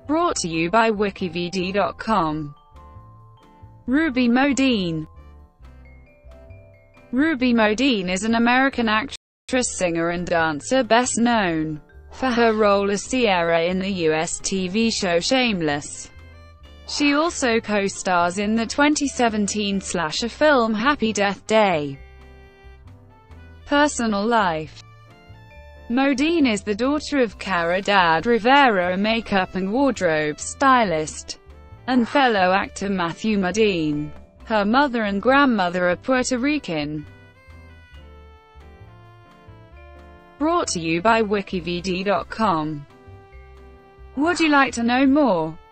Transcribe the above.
Brought to you by WikiVidi.com. Ruby Modine. Ruby Modine is an American actress, singer and dancer best known for her role as Sierra in the US TV show Shameless. She also co-stars in the 2017 slasher film Happy Death Day. Personal life. Modine is the daughter of Cara Dad Rivera, a makeup and wardrobe stylist, and fellow actor Matthew Modine. Her mother and grandmother are Puerto Rican. Brought to you by WikiVidi.com. Would you like to know more?